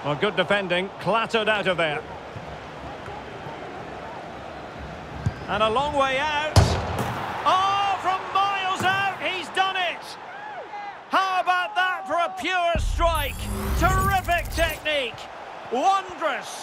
Well, good defending, clattered out of there. And a long way out. Oh, from miles out, he's done it! How about that for a pure strike? Terrific technique! Wondrous!